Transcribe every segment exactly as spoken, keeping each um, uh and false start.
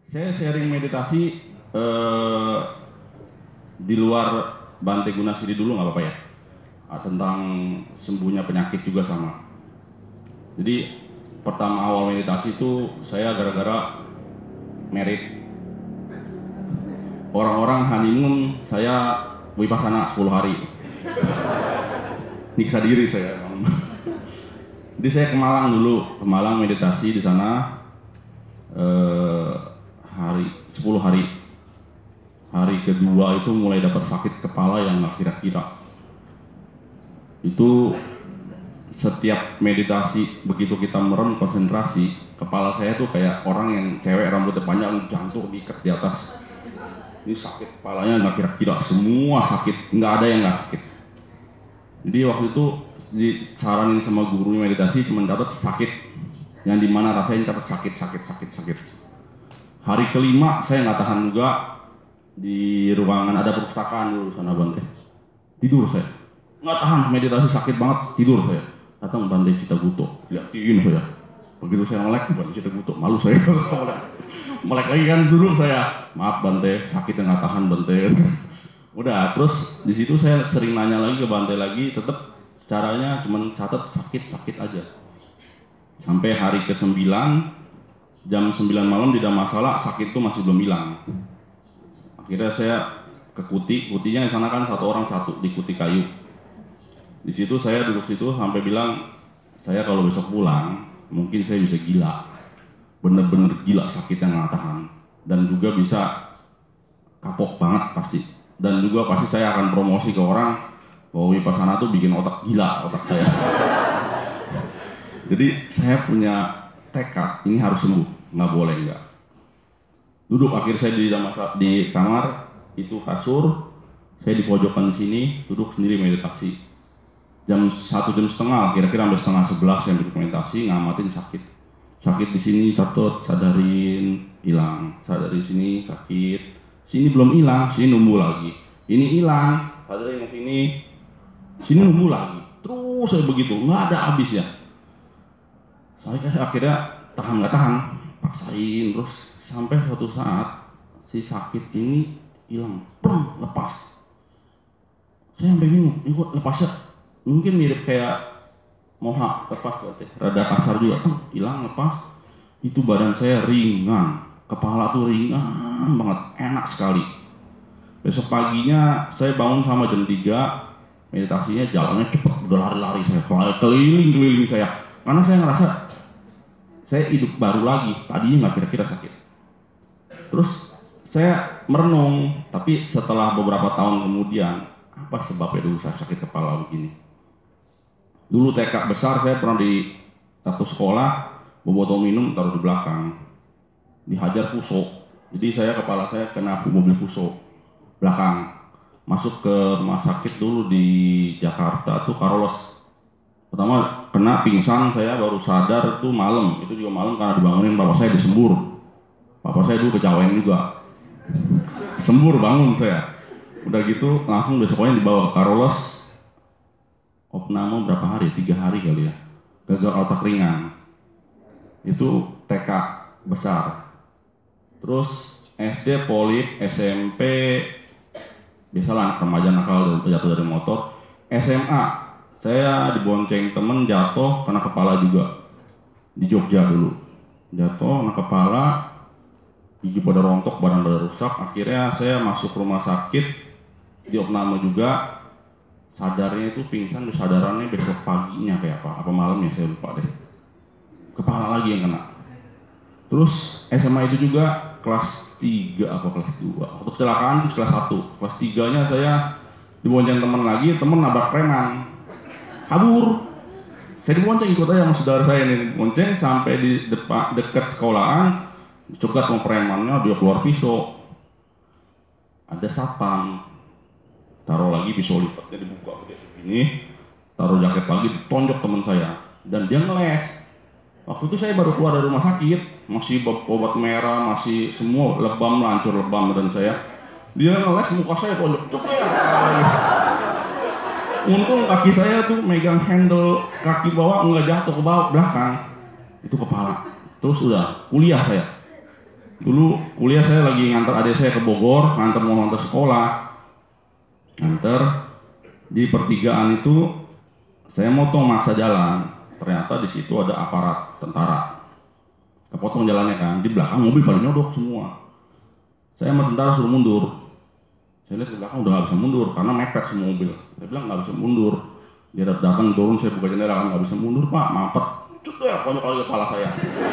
Saya sharing meditasi eh, di luar Bante Gunasiri dulu nggak apa-apa ya? Ah, tentang sembuhnya penyakit juga sama. Jadi pertama awal meditasi itu saya gara-gara merit. Orang-orang honeymoon, saya wipasana sepuluh hari. Nyiksa diri saya. Jadi saya ke Malang dulu, ke Malang meditasi di sana eh, hari sepuluh hari. Hari kedua itu mulai dapat sakit kepala yang nggak kira-kira. Itu setiap meditasi begitu kita merem konsentrasi, kepala saya tuh kayak orang yang cewek rambutnya panjang jantung diikat di atas. Ini sakit kepalanya nggak kira-kira, semua sakit, nggak ada yang nggak sakit. Jadi waktu itu disaranin sama gurunya meditasi cuma catat sakit, yang dimana rasain catat sakit, sakit, sakit, sakit. Hari kelima saya nggak tahan juga di ruangan ada perpustakaan dulu sana Bante. Tidur saya, nggak tahan meditasi sakit banget, tidur saya. Datang Bante Citaguto, liatin saya. Begitu saya melek, Bante Citaguto, malu saya kalau melek. Melek lagi kan dulu saya, maaf Bante, sakitnya nggak tahan Bante. Udah, terus di situ saya sering nanya lagi ke Bante lagi, tetap caranya cuma catat sakit-sakit aja. Sampai hari ke sembilan, jam sembilan malam tidak masalah, sakit itu masih belum hilang. Akhirnya saya ke kuti, kutinya di sana kan satu orang satu di kuti kayu. Di situ saya duduk situ sampai bilang, saya kalau besok pulang, mungkin saya bisa gila. Bener-bener gila sakitnya nggak tahan. Dan juga bisa kapok banget pasti. Dan juga pasti saya akan promosi ke orang bahwa Vipassana tuh bikin otak gila, otak saya. Jadi saya punya tekad, ini harus sembuh, nggak boleh nggak. Duduk akhir saya di, di kamar, itu kasur, saya di pojokan sini, duduk sendiri meditasi. Jam satu jam setengah, kira-kira sampai setengah sebelas saya duduk meditasi, ngamatin sakit. Sakit di sini, catat, sadarin, hilang. Sadarin sini, sakit. Sini belum hilang, sini numbuh lagi. Ini hilang, sadarin yang sini, sini numbuh lagi. Terus saya begitu, nggak ada habisnya. Saya akhirnya tahan nggak tahan, paksain terus sampai suatu saat si sakit ini hilang, plong, lepas. Saya sampai bingung, ini kok lepasnya mungkin mirip kayak moha, lepas berarti rada kasar juga, tuh hilang lepas. Itu badan saya ringan, kepala tuh ringan banget, enak sekali. Besok paginya saya bangun sama jam tiga, meditasinya jalannya cepet, udah lari-lari saya, keliling-keliling saya, karena saya ngerasa saya hidup baru lagi, tadinya nggak kira-kira sakit. Terus saya merenung, tapi setelah beberapa tahun kemudian, apa sebabnya dulu saya sakit kepala begini? Dulu T K besar saya pernah di satu sekolah, bawa botol minum taruh di belakang, dihajar fuso. Jadi saya kepala saya kena mobil fuso belakang. Masuk ke rumah sakit dulu di Jakarta tuh Karolos. Pertama kena pingsan, saya baru sadar itu malam, itu juga malam karena dibangunin bapak saya disembur. Bapak saya dulu kecawain juga, sembur bangun saya. Udah gitu langsung besoknya dibawa ke Karolos. Opname berapa hari? Tiga hari kali ya. Gagal otak ringan. Itu T K besar. Terus S D, polip, S M P, biasalah remaja nakal dan jatuh dari motor. S M A, saya dibonceng temen jatuh kena kepala juga. Di Jogja dulu. Jatuh, kena kepala, gigi pada rontok, badan pada rusak. Akhirnya saya masuk rumah sakit, di opname juga. Sadarnya itu pingsan, kesadarannya besok paginya kayak apa, apa malamnya saya lupa deh. Kepala lagi yang kena. Terus S M A itu juga kelas tiga apa kelas dua. Waktu kecelakaan itu kelas satu. Kelas tiganya saya dibonceng teman lagi, teman nabrak preman. Kabur. Saya dibonceng ikut aja sama saudara saya nih, bonceng sampai di depan dekat sekolahan, cegat sama premannya, dia keluar pisau. Ada satpam. Taruh lagi pisau lipatnya dibuka begini, taruh jaket lagi, ditonjok teman saya, dan dia ngeles. Waktu itu saya baru keluar dari rumah sakit, masih obat merah, masih semua lebam, lancur lebam dan saya. Dia ngeles muka saya tonjok, cepet. Untung kaki saya tuh megang handle kaki bawah nggak jatuh ke bawah belakang, itu kepala. Terus udah kuliah saya. Dulu kuliah saya lagi nganter adik saya ke Bogor, nganter mau nganter sekolah. Nganter di pertigaan itu saya motong maksa jalan. Ternyata di situ ada aparat tentara. Kepotong jalannya kan, di belakang mobil pada nyodok semua. Saya sama tentara suruh mundur. Saya lihat ke belakang udah nggak bisa mundur karena mepet semua mobil. Saya bilang nggak bisa mundur. Dia datang turun, saya buka jendela kan nggak bisa mundur pak, mampet. Cus ya, konyol kali kepala saya.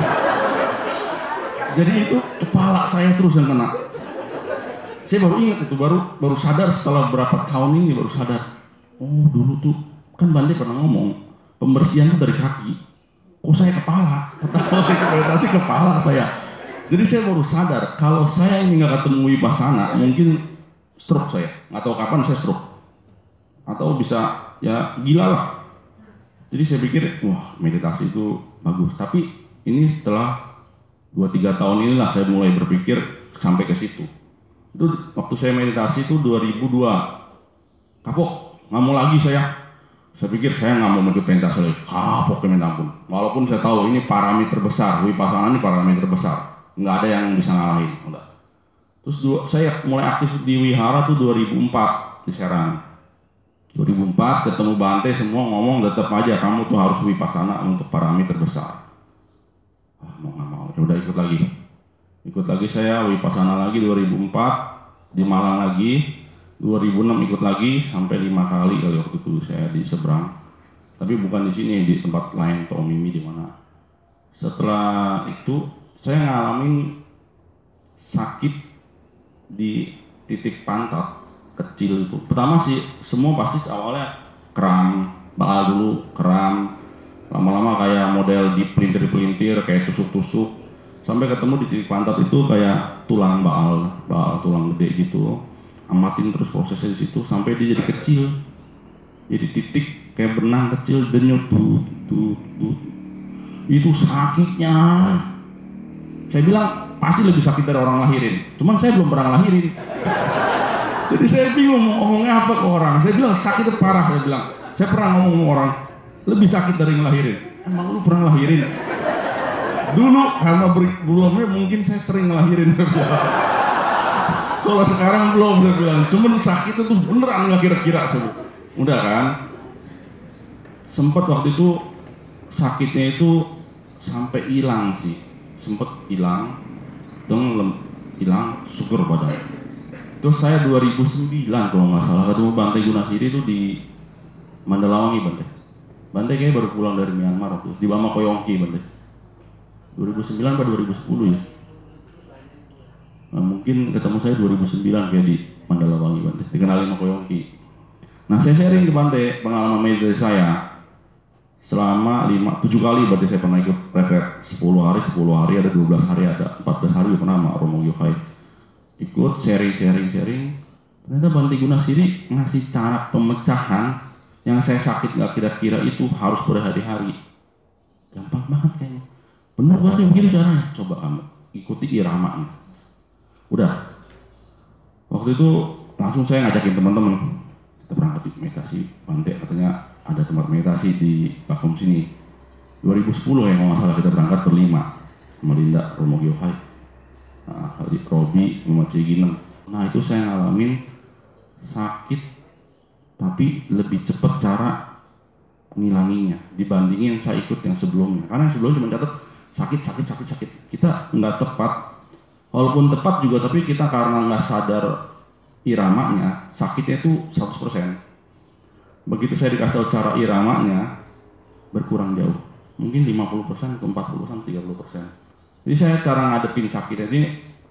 Jadi itu kepala saya terus yang kena. Saya baru ingat itu, baru baru sadar setelah berapa tahun ini baru sadar. Oh dulu tuh kan Bante pernah ngomong pembersihan itu dari kaki. Kok saya kepala? Pertama meditasi kepala saya. Jadi saya baru sadar kalau saya ini nggak ketemu Vipassana mungkin stroke saya. Nggak tahu kapan saya stroke. Atau bisa ya gila lah. Jadi saya pikir wah meditasi itu bagus. Tapi ini setelah dua tiga tahun inilah saya mulai berpikir sampai ke situ. Itu waktu saya meditasi itu dua ribu dua. Kapok, nggak mau lagi saya. Saya pikir saya nggak mau ikut meditasi lagi. Kapok ya minta ampun. Walaupun saya tahu ini parami terbesar, Vipassana ini parami terbesar. Nggak ada yang bisa ngalahin. Udah. Terus dua, saya mulai aktif di Wihara tuh dua ribu empat di Serang. dua ribu empat ketemu Bante semua ngomong tetap aja kamu tuh harus Vipassana untuk parami terbesar. Ah, mau nggak mau, ya udah ikut lagi. Ikut lagi saya Vipassana lagi dua ribu empat di Malang lagi, dua ribu enam ikut lagi sampai lima kali kali waktu itu saya di seberang. Tapi bukan di sini, di tempat lain Tomimi di mana. Setelah itu saya ngalamin sakit di titik pantat kecil itu. Pertama sih semua pasti awalnya kram, baal dulu kram. Lama-lama kayak model dipelintir-pelintir kayak tusuk-tusuk sampai ketemu di titik pantat itu kayak tulang baal, baal tulang gede gitu. Amatin terus prosesnya di situ sampai dia jadi kecil. Jadi titik kayak benang kecil denyut tuh, tuh, tuh. Itu sakitnya. Saya bilang pasti lebih sakit dari orang lahirin. Cuman saya belum pernah lahirin. Jadi saya bingung mau ngomongnya apa ke orang. Saya bilang sakitnya parah. Saya bilang saya pernah ngomong sama orang lebih sakit dari ngelahirin. Emang lu pernah ngelahirin? Dulu karena belumnya mungkin saya sering ngelahirin. Kalau sekarang belum, saya bilang. Cuman sakitnya tuh beneran nggak kira-kira sebut. Udah kan? Sempet waktu itu sakitnya itu sampai hilang sih. Sempet hilang, dong hilang sugar badan. Terus saya dua ribu sembilan kalau nggak salah ketemu Bante Gunasiri itu di Mandalawangi Bante. Bante kayaknya baru pulang dari Myanmar waktu di Bama Koyongki Bante. dua ribu sembilan atau dua ribu sepuluh ya. Nah, mungkin ketemu saya dua ribu sembilan kayak di Mandalawangi Bante. Dikenalin sama Koyongki. Nah saya sharing ke Bante pengalaman meditasi saya. Selama lima, tujuh kali berarti saya pernah ikut retret. sepuluh hari, sepuluh hari, ada dua belas hari, ada empat belas hari pernah sama Romo Yohai. Ikut sharing, sharing, sharing. Ternyata Bante Gunasiri ngasih cara pemecahan yang saya sakit gak kira-kira itu harus berhari-hari. Gampang banget kayaknya. Bener banget begini caranya. Coba kamu ikuti iramanya. Udah. Waktu itu langsung saya ngajakin teman-teman. Kita berangkat di meditasi. Bante katanya ada tempat meditasi di Bakom sini. dua ribu sepuluh ya kalau nggak salah kita berangkat berlima. Sama Linda, Romo Yohai, nah, Robi, Muhammad Ciginem. Nah itu saya ngalamin sakit tapi lebih cepat cara ngilanginya dibandingin saya ikut yang sebelumnya. Karena yang sebelumnya cuma catat sakit, sakit, sakit, sakit. Kita nggak tepat. Walaupun tepat juga tapi kita karena nggak sadar iramanya, sakitnya itu seratus persen. Begitu saya dikasih tahu cara iramanya berkurang jauh. Mungkin lima puluh persen, empat puluh persen, tiga puluh persen. Jadi saya cara ngadepin sakitnya ini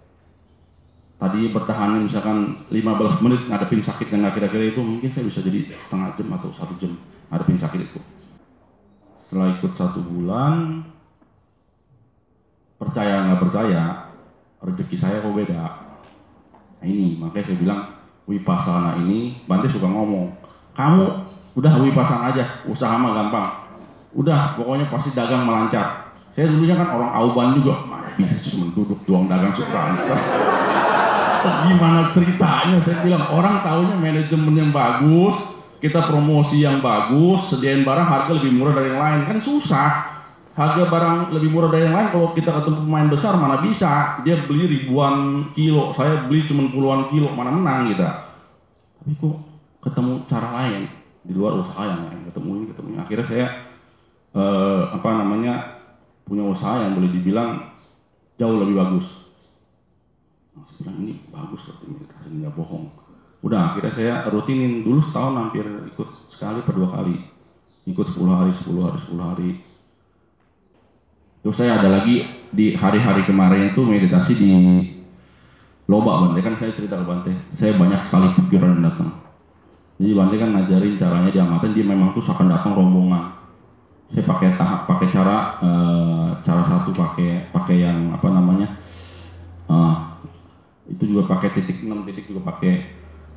tadi bertahan misalkan lima belas menit ngadepin sakit yang nggak kira-kira itu mungkin saya bisa jadi setengah jam atau satu jam ngadepin sakit itu. Setelah ikut satu bulan, percaya nggak percaya, rezeki saya kok beda. Nah ini makanya saya bilang Vipassana ini, Bante suka ngomong, kamu udah Vipassana aja, usaha mah gampang. Udah, pokoknya pasti dagang melancar. Saya dulunya kan orang Auban juga, mana bisa cuma duduk doang dagang suka. Gimana ceritanya? Saya bilang orang taunya manajemen yang bagus, kita promosi yang bagus, sediain barang harga lebih murah dari yang lain, kan susah. harga barang lebih murah dari yang lain. Kalau kita ketemu pemain besar mana bisa, dia beli ribuan kilo, saya beli cuma puluhan kilo, mana menang kita. Tapi kok ketemu cara lain di luar usaha yang lain, ketemu ini ketemu ini. Akhirnya saya eh, apa namanya punya usaha yang boleh dibilang jauh lebih bagus. Saya bilang ini bagus seperti ini, nggak bohong. Udah akhirnya saya rutinin dulu setahun hampir ikut sekali per dua kali, ikut sepuluh hari, sepuluh hari, sepuluh hari. Terus saya ada lagi di hari-hari kemarin itu meditasi di Loba Bante, kan saya cerita ke Bante, saya banyak sekali pikiran yang datang. Jadi Bante kan ngajarin caranya di amatan, dia memang tuh akan datang rombongan. Saya pakai tahap, pakai cara, uh, cara satu pakai pakai yang apa namanya, uh, itu juga pakai titik enam titik juga pakai.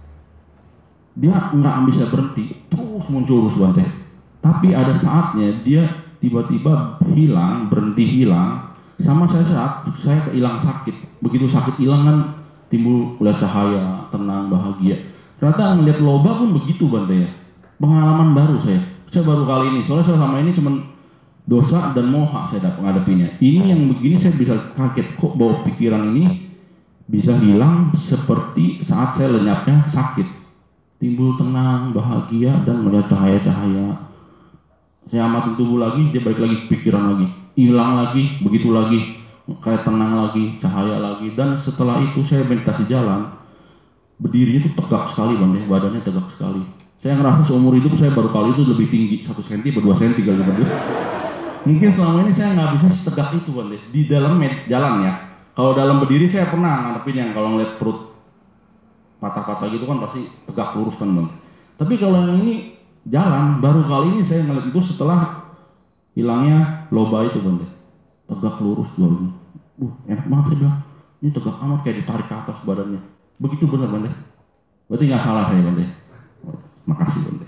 Dia nggak bisa berhenti, terus muncul terus Bante. Tapi ada saatnya dia tiba-tiba hilang, berhenti hilang. Sama saya saat saya kehilang sakit. Begitu sakit hilang kan timbul lihat cahaya, tenang, bahagia. Ternyata ngeliat Loba pun begitu Bante ya. Pengalaman baru saya. Saya baru kali ini, soalnya saya selama ini cuman dosa dan moha saya dapat menghadapinya. Ini yang begini saya bisa kaget, kok bawa pikiran ini bisa hilang seperti saat saya lenyapnya sakit. Timbul tenang, bahagia, dan melihat cahaya-cahaya. Saya amatin tubuh lagi, dia balik lagi pikiran lagi. Hilang lagi, begitu lagi. Kayak tenang lagi, cahaya lagi. Dan setelah itu saya meditasi jalan. Berdirinya itu tegak sekali Bante, badannya tegak sekali. Saya ngerasa seumur hidup saya baru kali itu lebih tinggi, satu senti, berdua senti kali Bante. Mungkin selama ini saya nggak bisa setegak itu Bante. Di dalam jalan ya. Kalau dalam berdiri saya pernah ngadepin yang kalau ngeliat perut patah-patah gitu kan pasti tegak lurus kan Bante. Tapi kalau yang ini jalan, baru kali ini saya ngeliat itu setelah hilangnya Loba itu Bante. Tegak lurus jualnya. Uh, enak banget saya bilang. Ini tegak amat kayak ditarik ke atas badannya. Begitu benar Bante. Berarti nggak salah saya Bante. Makasih Bante.